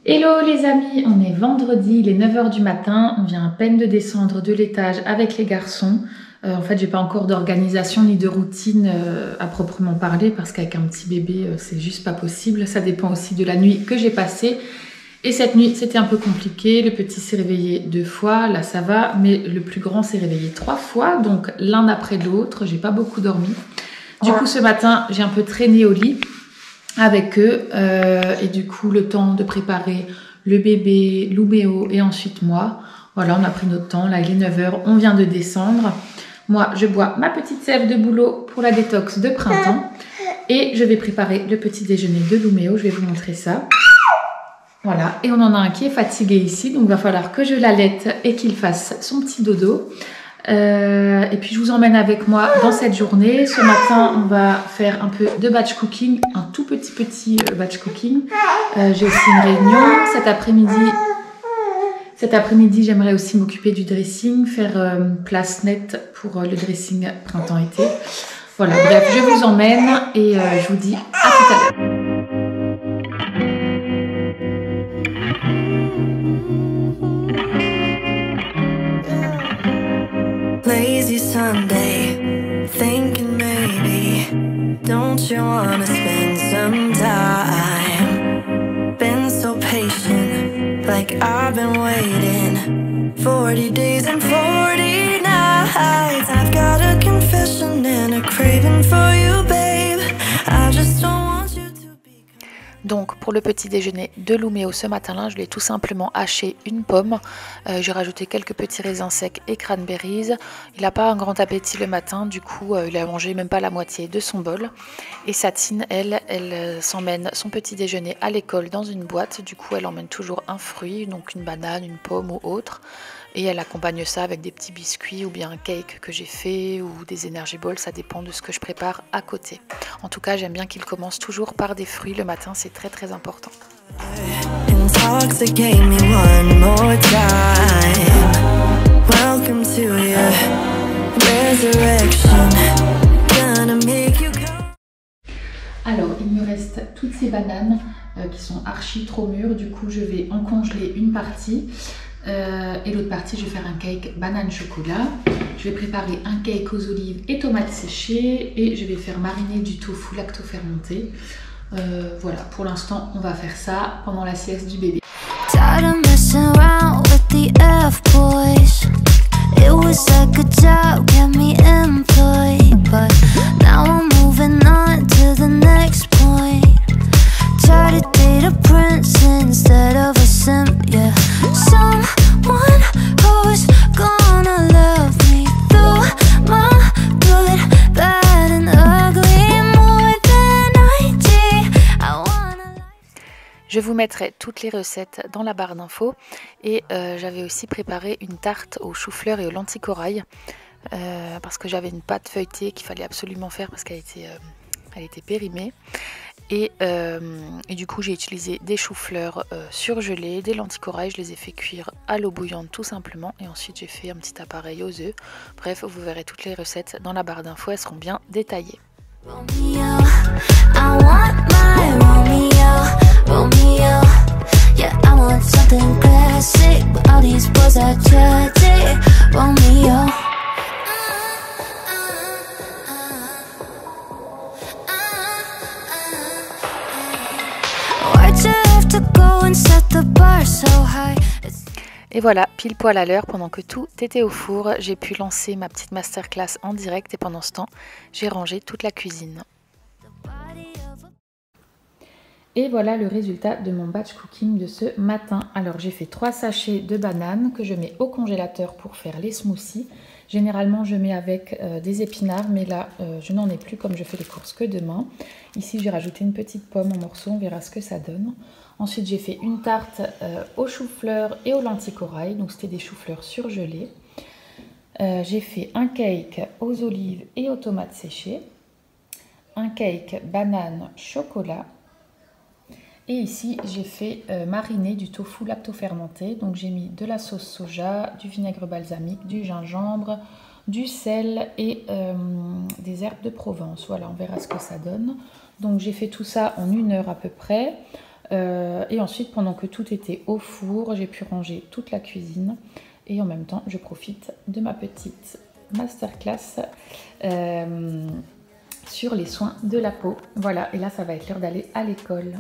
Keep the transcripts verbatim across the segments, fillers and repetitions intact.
Hello les amis, on est vendredi, il est neuf heures du matin, on vient à peine de descendre de l'étage avec les garçons. Euh, en fait, j'ai pas encore d'organisation ni de routine euh, à proprement parler parce qu'avec un petit bébé, euh, c'est juste pas possible. Ça dépend aussi de la nuit que j'ai passée. Et cette nuit, c'était un peu compliqué. Le petit s'est réveillé deux fois, là ça va, mais le plus grand s'est réveillé trois fois, donc l'un après l'autre. J'ai pas beaucoup dormi. Du coup, ce matin, j'ai un peu traîné au lit avec eux euh, et du coup le temps de préparer le bébé, Loubéo et ensuite moi. Voilà, on a pris notre temps, là il est neuf heures, on vient de descendre. Moi je bois ma petite sève de boulot pour la détox de printemps et je vais préparer le petit déjeuner de Loubéo, je vais vous montrer ça. Voilà, et on en a un qui est fatigué ici, donc il va falloir que je l'allaite et qu'il fasse son petit dodo. Euh, et puis je vous emmène avec moi dans cette journée. Ce matin on va faire un peu de batch cooking, un tout petit petit batch cooking. Euh, j'ai aussi une réunion cet après-midi. Cet après-midi j'aimerais aussi m'occuper du dressing, faire euh, place nette pour euh, le dressing printemps-été. Voilà, bref, je vous emmène et euh, je vous dis à tout à l'heure. Lazy Sunday, thinking maybe, don't you wanna spend some time? Been so patient, like I've been waiting forty days and forty nights. I've got a confession and a craving for you, babe. I just don't want you to be. Donc pour le petit déjeuner de Loubéo ce matin-là, je l'ai tout simplement haché une pomme. Euh, J'ai rajouté quelques petits raisins secs et cranberries. Il n'a pas un grand appétit le matin, du coup euh, il a mangé même pas la moitié de son bol. Et Satine, elle, elle euh, s'emmène son petit déjeuner à l'école dans une boîte. Du coup elle emmène toujours un fruit, donc une banane, une pomme ou autre. Et elle accompagne ça avec des petits biscuits ou bien un cake que j'ai fait ou des energy balls, ça dépend de ce que je prépare à côté. En tout cas, j'aime bien qu'il commence toujours par des fruits le matin, c'est très très important. Alors, il me reste toutes ces bananes euh, qui sont archi trop mûres, du coup je vais en congeler une partie. Euh, et l'autre partie, je vais faire un cake banane chocolat. Je vais préparer un cake aux olives et tomates séchées et je vais faire mariner du tofu lacto-fermenté. Euh, voilà, pour l'instant, on va faire ça pendant la sieste du bébé. Je vous mettrai toutes les recettes dans la barre d'infos et euh, j'avais aussi préparé une tarte aux choux-fleurs et aux lentilles corail euh, parce que j'avais une pâte feuilletée qu'il fallait absolument faire parce qu'elle était, euh, elle était périmée et, euh, et du coup j'ai utilisé des choux-fleurs euh, surgelés, des lentilles corail, je les ai fait cuire à l'eau bouillante tout simplement et ensuite j'ai fait un petit appareil aux œufs. Bref, vous verrez toutes les recettes dans la barre d'infos, elles seront bien détaillées. Romeo, I want my Romeo, Romeo. Yeah, I want something classic, but all these boys are tragic. Romeo. Why'd you have to go and set the bar so high? Et voilà, pile poil à l'heure, pendant que tout était au four, j'ai pu lancer ma petite masterclass en direct et pendant ce temps, j'ai rangé toute la cuisine. Et voilà le résultat de mon batch cooking de ce matin. Alors j'ai fait trois sachets de bananes que je mets au congélateur pour faire les smoothies. Généralement je mets avec euh, des épinards, mais là euh, je n'en ai plus comme je fais les courses que demain. Ici j'ai rajouté une petite pomme en morceaux, on verra ce que ça donne. Ensuite j'ai fait une tarte euh, aux choux-fleurs et aux lentilles corail, donc c'était des choux-fleurs surgelés. Euh, j'ai fait un cake aux olives et aux tomates séchées. Un cake banane chocolat. Et ici, j'ai fait euh, mariner du tofu lacto-fermenté. Donc, j'ai mis de la sauce soja, du vinaigre balsamique, du gingembre, du sel et euh, des herbes de Provence. Voilà, on verra ce que ça donne. Donc, j'ai fait tout ça en une heure à peu près. Euh, et ensuite, pendant que tout était au four, j'ai pu ranger toute la cuisine. Et en même temps, je profite de ma petite masterclass euh, sur les soins de la peau. Voilà, et là, ça va être l'heure d'aller à l'école.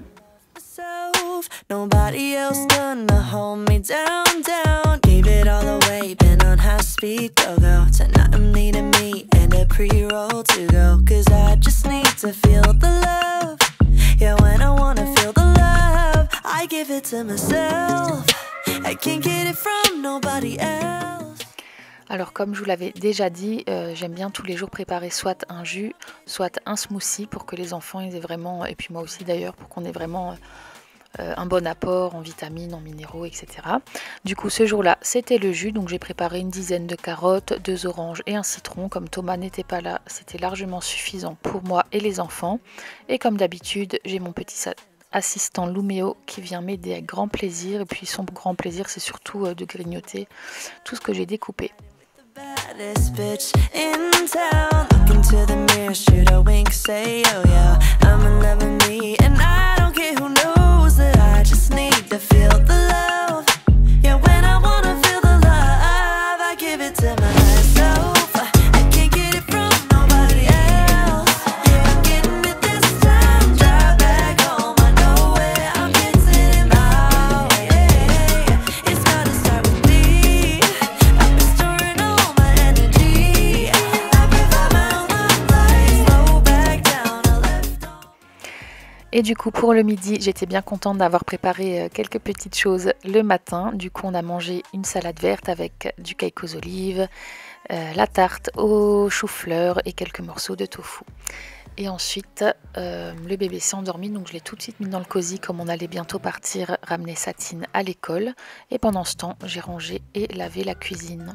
Nobody else gonna hold me down, down. Gave it all away, been on high speed, go, go. Tonight I'm needing me and a pre-roll to go. Cause I just need to feel the love. Yeah, when I wanna feel the love, I give it to myself. I can't get it from nobody else. Alors comme je vous l'avais déjà dit, euh, j'aime bien tous les jours préparer soit un jus, soit un smoothie pour que les enfants ils aient vraiment, et puis moi aussi d'ailleurs, pour qu'on ait vraiment... Euh, Euh, un bon apport en vitamines, en minéraux, et cetera. Du coup, ce jour-là, c'était le jus, donc j'ai préparé une dizaine de carottes, deux oranges et un citron. Comme Thomas n'était pas là, c'était largement suffisant pour moi et les enfants. Et comme d'habitude, j'ai mon petit assistant Luméo qui vient m'aider avec grand plaisir. Et puis son grand plaisir, c'est surtout euh, de grignoter tout ce que j'ai découpé. Baddest bitch in town. Look into the mirror, shoot a wink, say oh yeah, I'ma never me, and I don't care who knows that I just need to feel the love. Yeah, when I wanna feel the love, I give it to myself. I can't get it from nobody else. I'm getting it this time. Drive back home, I know where I'm getting it out. Yeah, it's gotta start with me. I've been storing all my energy. I provide my own life, slow back down, I left on. Et du coup, pour le midi, j'étais bien contente d'avoir préparé quelques petites choses le matin. Du coup, on a mangé une salade verte avec du cake aux olives, euh, la tarte au chou-fleur et quelques morceaux de tofu. Et ensuite, euh, le bébé s'est endormi, donc je l'ai tout de suite mis dans le cosy comme on allait bientôt partir ramener Satine à l'école. Et pendant ce temps, j'ai rangé et lavé la cuisine.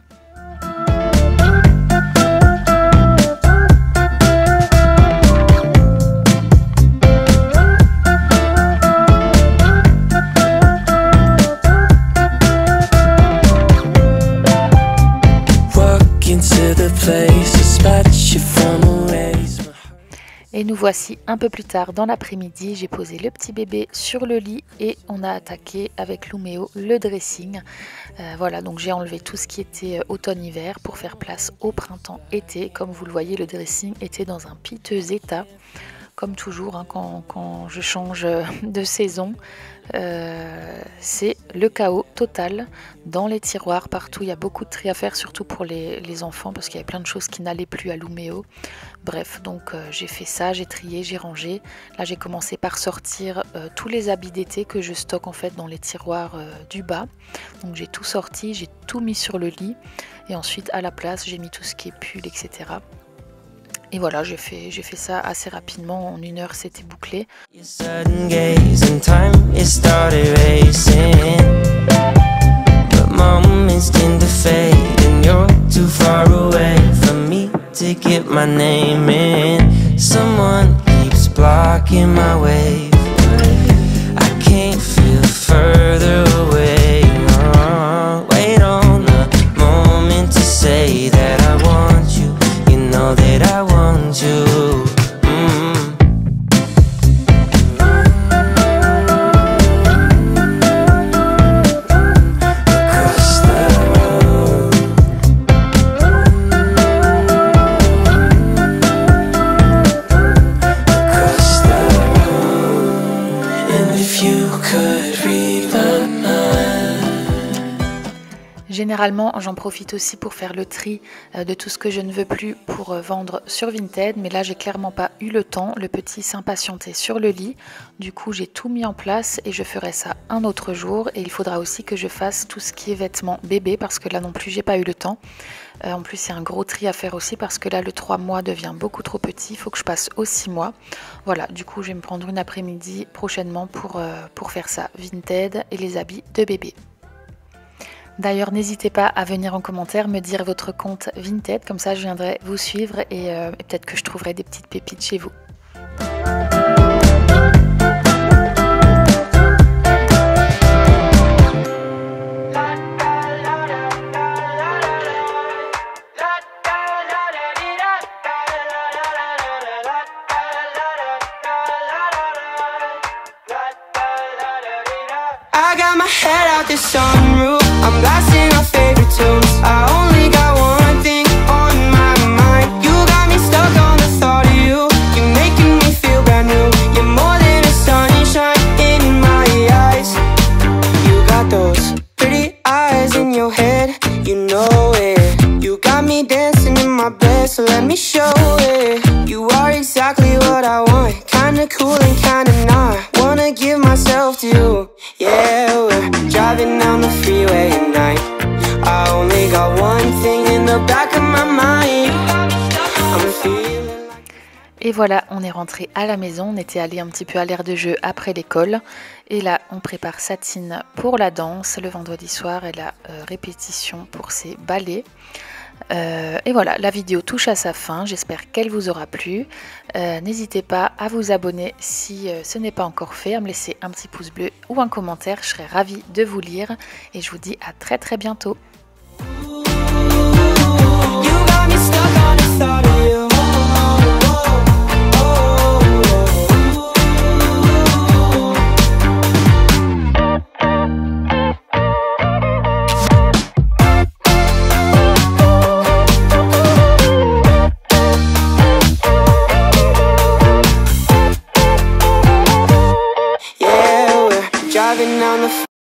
Et nous voici un peu plus tard dans l'après-midi, j'ai posé le petit bébé sur le lit et on a attaqué avec Luméo le dressing. Euh, voilà, donc j'ai enlevé tout ce qui était automne-hiver pour faire place au printemps-été. Comme vous le voyez, le dressing était dans un piteux état. Comme toujours, hein, quand, quand je change de saison, euh, c'est le chaos total dans les tiroirs, partout. Il y a beaucoup de tri à faire, surtout pour les, les enfants, parce qu'il y avait plein de choses qui n'allaient plus à Luméo. Bref, donc euh, j'ai fait ça, j'ai trié, j'ai rangé. Là, j'ai commencé par sortir euh, tous les habits d'été que je stocke en fait dans les tiroirs euh, du bas. Donc j'ai tout sorti, j'ai tout mis sur le lit. Et ensuite, à la place, j'ai mis tout ce qui est pull, et cetera. Et voilà, j'ai fait, j'ai fait ça assez rapidement, en une heure c'était bouclé. That I want you. Mm-hmm. Across the road. Across the road. And if you could read my mind. Généralement, j'en profite aussi pour faire le tri de tout ce que je ne veux plus pour vendre sur Vinted. Mais là, j'ai clairement pas eu le temps. Le petit s'impatientait sur le lit. Du coup, j'ai tout mis en place et je ferai ça un autre jour. Et il faudra aussi que je fasse tout ce qui est vêtements bébé parce que là non plus, j'ai pas eu le temps. Euh, en plus, il y a un gros tri à faire aussi parce que là, le trois mois devient beaucoup trop petit. Il faut que je passe aux six mois. Voilà, du coup, je vais me prendre une après-midi prochainement pour, euh, pour faire ça. Vinted et les habits de bébé. D'ailleurs, n'hésitez pas à venir en commentaire me dire votre compte Vinted, comme ça je viendrai vous suivre et, euh, et peut-être que je trouverai des petites pépites chez vous. I got my head out the sunroof, I'm blasting our favorite tunes. I only got one thing on my mind. You got me stuck on the thought of you. You're making me feel brand new. You're more than a sunshine in my eyes. You got those pretty eyes in your head, you know it. You got me dancing in my bed, so let me show it. You are exactly what I want, kinda cool and kinda not. Wanna give myself to you. Yeah, we're driving down the freeway at night. I only got one thing in the back of my mind. I'm feeling like... Et voilà, on est rentré à la maison, on était allé un petit peu à l'aire de jeu après l'école. Et là, on prépare Satine pour la danse. Le vendredi soir, et la euh, répétition pour ses ballets. Euh, et voilà, la vidéo touche à sa fin, j'espère qu'elle vous aura plu. Euh, N'hésitez pas à vous abonner si euh, ce n'est pas encore fait, à me laisser un petit pouce bleu ou un commentaire, je serai ravie de vous lire et je vous dis à très très bientôt. Driving down the